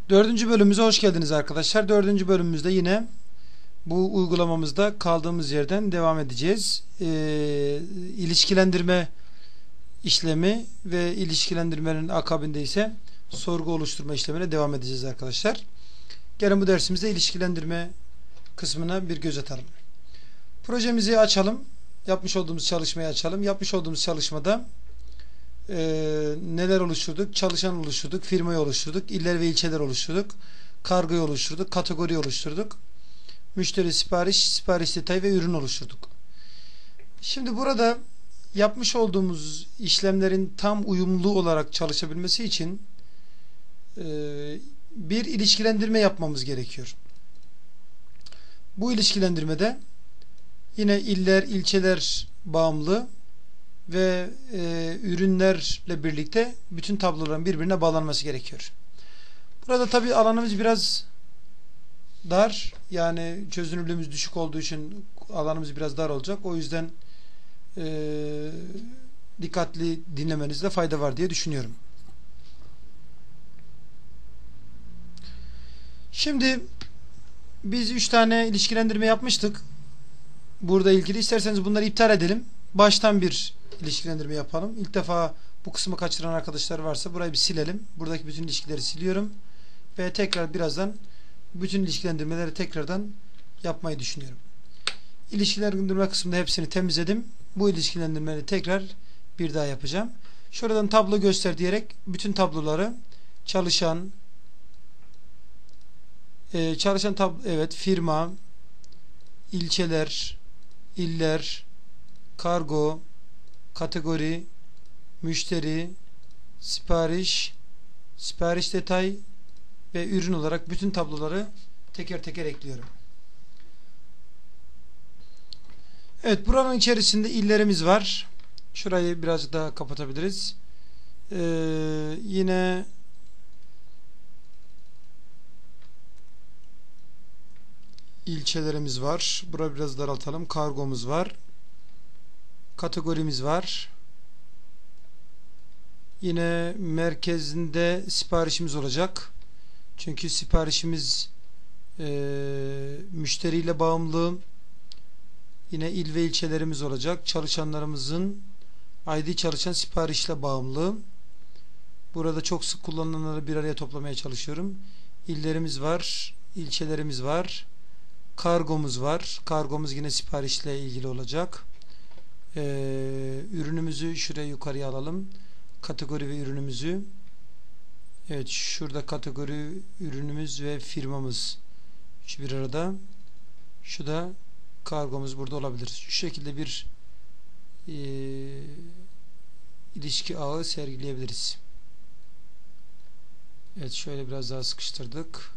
Dördüncü bölümümüze hoş geldiniz arkadaşlar. Dördüncü bölümümüzde yine bu uygulamamızda kaldığımız yerden devam edeceğiz. İlişkilendirme işlemi ve ilişkilendirmenin akabinde ise sorgu oluşturma işlemine devam edeceğiz arkadaşlar. Gelin bu dersimizde ilişkilendirme kısmına bir göz atalım. Projemizi açalım. Yapmış olduğumuz çalışmayı açalım. Yapmış olduğumuz çalışmada neler oluşturduk? Çalışan oluşturduk, firmayı oluşturduk, iller ve ilçeler oluşturduk, kargoyu oluşturduk, kategori oluşturduk, müşteri, sipariş, sipariş detayı ve ürün oluşturduk. Şimdi burada yapmış olduğumuz işlemlerin tam uyumlu olarak çalışabilmesi için bir ilişkilendirme yapmamız gerekiyor. Bu ilişkilendirmede yine iller, ilçeler bağımlı ve ürünlerle birlikte bütün tabloların birbirine bağlanması gerekiyor. Burada tabi alanımız biraz dar, yani çözünürlüğümüz düşük olduğu için alanımız biraz dar olacak. O yüzden dikkatli dinlemenizde fayda var diye düşünüyorum. Şimdi biz 3 tane ilişkilendirme yapmıştık. Burada ilgili isterseniz bunları iptal edelim. Baştan bir ilişkilendirme yapalım. İlk defa bu kısmı kaçıran arkadaşlar varsa burayı bir silelim. Buradaki bütün ilişkileri siliyorum. Ve tekrar birazdan bütün ilişkilendirmeleri tekrardan yapmayı düşünüyorum. İlişkilendirme kısmında hepsini temizledim. Bu ilişkilendirmeleri tekrar bir daha yapacağım. Şuradan tablo göster diyerek bütün tabloları çalışan evet, firma, ilçeler, iller, kargo, kategori, müşteri, sipariş, sipariş detay ve ürün olarak bütün tabloları teker teker ekliyorum. Evet, buranın içerisinde illerimiz var. Şurayı birazcık daha kapatabiliriz. Yine ilçelerimiz var. Burayı biraz daraltalım. Kargomuz var. Kategorimiz var. Yine merkezinde siparişimiz olacak. Çünkü siparişimiz müşteriyle bağımlı. Yine il ve ilçelerimiz olacak. Çalışanlarımızın ID çalışan siparişle bağımlı. Burada çok sık kullanılanları bir araya toplamaya çalışıyorum. İllerimiz var. İlçelerimiz var. Kargomuz var. Kargomuz yine siparişle ilgili olacak. Ürünümüzü şuraya yukarıya alalım. Kategori ve ürünümüzü. Evet, şurada kategori, ürünümüz ve firmamız şu bir arada. Şu da kargomuz burada olabilir. Şu şekilde bir ilişki ağı sergileyebiliriz. Evet, şöyle biraz daha sıkıştırdık.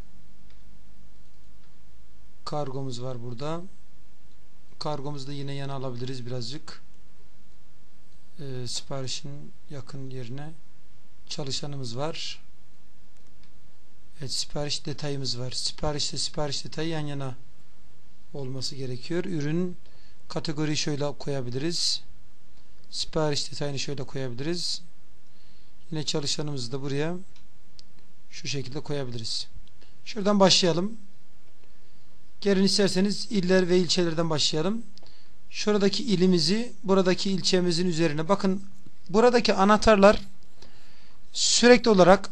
Kargomuz var burada. Kargomuzu da yine yana alabiliriz birazcık. Siparişin yakın yerine. Çalışanımız var. Evet, sipariş detayımız var. Siparişle sipariş detayı yan yana olması gerekiyor. Ürün kategoriyi şöyle koyabiliriz. Sipariş detayını şöyle koyabiliriz. Yine çalışanımızı da buraya şu şekilde koyabiliriz. Şuradan başlayalım. Gelin isterseniz iller ve ilçelerden başlayalım. Şuradaki ilimizi, buradaki ilçemizin üzerine bakın. Buradaki anahtarlar sürekli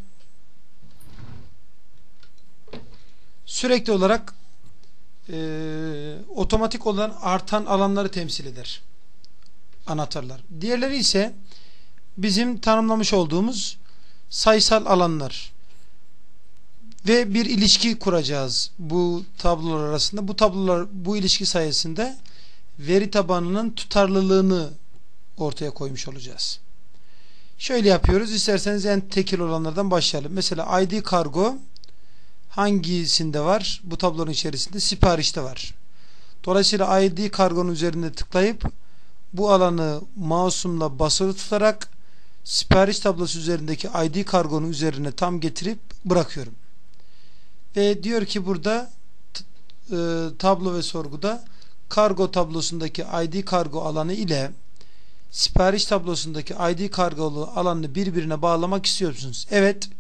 olarak otomatik olan artan alanları temsil eder. Anahtarlar. Diğerleri ise bizim tanımlamış olduğumuz sayısal alanlar. Ve bir ilişki kuracağız bu tablolar arasında. Bu tablolar, bu ilişki sayesinde veri tabanının tutarlılığını ortaya koymuş olacağız. Şöyle yapıyoruz. İsterseniz en tekil olanlardan başlayalım. Mesela ID kargo hangisinde var? Bu tablonun içerisinde siparişte var. Dolayısıyla ID kargonun üzerinde tıklayıp bu alanı mouse'umla basılı tutarak sipariş tablosu üzerindeki ID kargonun üzerine tam getirip bırakıyorum. Ve diyor ki burada tablo ve sorguda kargo tablosundaki ID kargo alanı ile sipariş tablosundaki ID kargolu alanını birbirine bağlamak istiyorsunuz. Evet,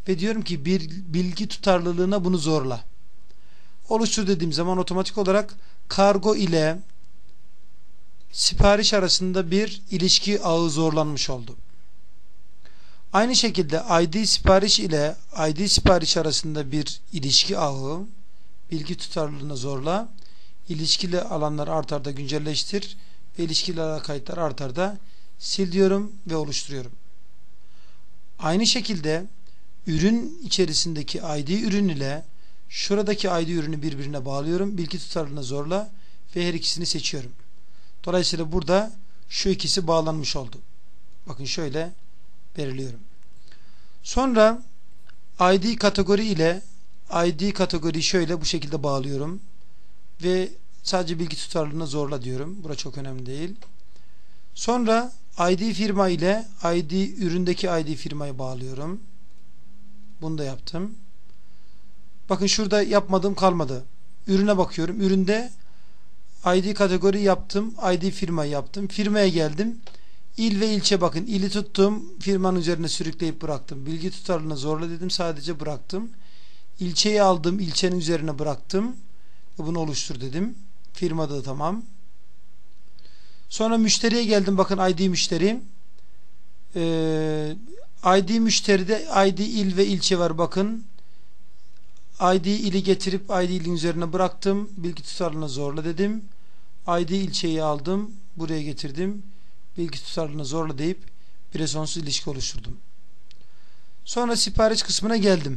ve diyorum ki bir bilgi tutarlılığına bunu zorla. Oluştur dediğim zaman otomatik olarak kargo ile sipariş arasında bir ilişki ağı zorlanmış oldu. Aynı şekilde ID sipariş ile ID sipariş arasında bir ilişki ağı, bilgi tutarlılığına zorla, ilişkili alanlar art arda güncelleştir ve ilişkili kayıtlar art arda sil diyorum ve oluşturuyorum. Aynı şekilde ürün içerisindeki ID ürün ile şuradaki ID ürünü birbirine bağlıyorum. Bilgi tutarlılığına zorla ve her ikisini seçiyorum. Dolayısıyla burada şu ikisi bağlanmış oldu. Bakın şöyle belirliyorum. Sonra ID kategori ile ID kategoriyi şöyle bu şekilde bağlıyorum. Ve sadece bilgi tutarlılığına zorla diyorum. Burası çok önemli değil. Sonra ID firma ile ID üründeki ID firmayı bağlıyorum. Bunu da yaptım. Bakın şurada yapmadığım kalmadı. Ürüne bakıyorum. Üründe ID kategori yaptım. ID firma yaptım. Firmaya geldim. İl ve ilçe bakın. İli tuttum. Firmanın üzerine sürükleyip bıraktım. Bilgi tutarlılığına zorla dedim. Sadece bıraktım. İlçeyi aldım. İlçenin üzerine bıraktım. Ve bunu oluştur dedim. Firmada da tamam. Sonra müşteriye geldim. Bakın ID müşteri. ID müşteride ID il ve ilçe var. Bakın. ID ili getirip ID ilin üzerine bıraktım. Bilgi tutarlılığına zorla dedim. ID ilçeyi aldım. Buraya getirdim. Bilgi tutarlılığına zorla deyip bir sonsuz ilişki oluşturdum. Sonra sipariş kısmına geldim.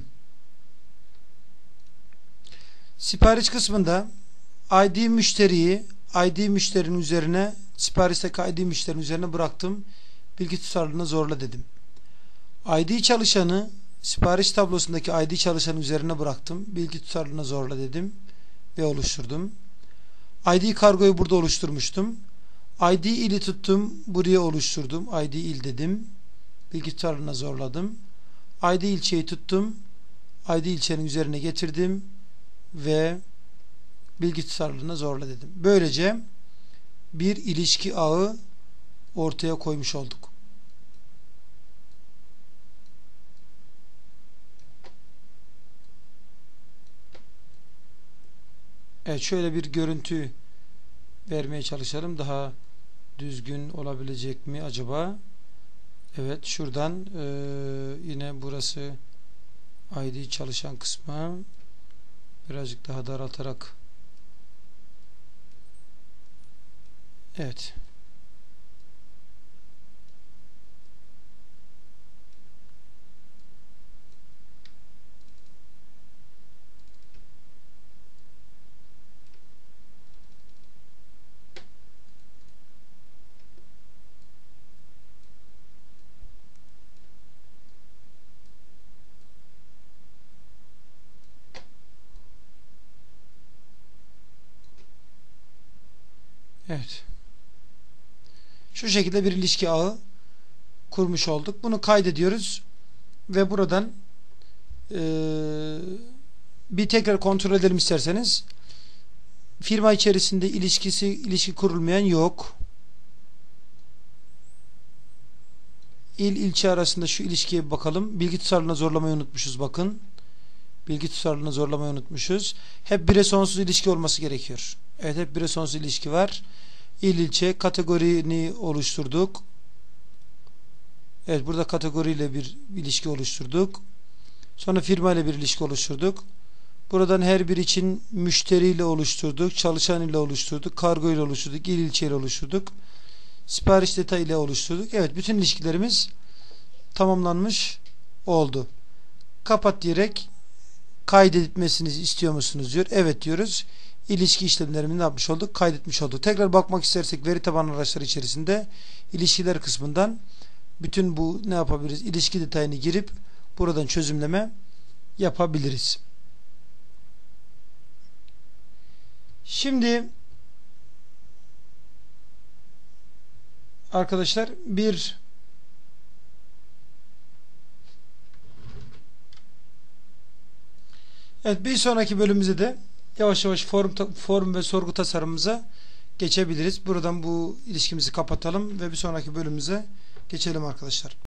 Sipariş kısmında ID müşteriyi ID müşterinin üzerine siparişteki ID müşterinin üzerine bıraktım. Bilgi tutarlılığına zorla dedim. ID çalışanı sipariş tablosundaki ID çalışanın üzerine bıraktım. Bilgi tutarlılığına zorla dedim ve oluşturdum. ID kargoyu burada oluşturmuştum. ID ili tuttum. Buraya oluşturdum. ID il dedim. Bilgi tutarlılığına zorladım. ID ilçeyi tuttum. ID ilçenin üzerine getirdim ve bilgi tutarlılığına zorla dedim. Böylece bir ilişki ağı ortaya koymuş olduk. Evet, şöyle bir görüntü vermeye çalışalım. Daha düzgün olabilecek mi acaba? Evet, şuradan yine burası ID çalışan kısmı birazcık daha daraltarak, evet, evet. Şu şekilde bir ilişki ağı kurmuş olduk. Bunu kaydediyoruz ve buradan bir tekrar kontrol edelim isterseniz. Firma içerisinde ilişki kurulmayan yok. İl ilçe arasında şu ilişkiye bir bakalım. Bilgi tutarlılığına zorlamayı unutmuşuz bakın. Bilgi tutarlılığına zorlamayı unutmuşuz. Hep bire sonsuz ilişki olması gerekiyor. Evet, hep bire sonsuz ilişki var. İl ilçe kategorini oluşturduk. Evet, burada kategoriyle bir ilişki oluşturduk. Sonra firma ile bir ilişki oluşturduk. Buradan her bir için müşteriyle oluşturduk. Çalışan ile oluşturduk. Kargo ile oluşturduk. İl ilçe ile oluşturduk. Sipariş detayı ile oluşturduk. Evet, bütün ilişkilerimiz tamamlanmış oldu. Kapat diyerek kaydetmesini istiyor musunuz diyor. Evet diyoruz. İlişki işlemlerini ne yapmış olduk? Kaydetmiş olduk. Tekrar bakmak istersek veri tabanı araçları içerisinde ilişkiler kısmından bütün bu ne yapabiliriz? İlişki detayını girip buradan çözümleme yapabiliriz. Şimdi arkadaşlar bir sonraki bölümümüzde de yavaş yavaş form ve sorgu tasarımımıza geçebiliriz. Buradan bu ilişkimizi kapatalım ve bir sonraki bölümümüze geçelim arkadaşlar.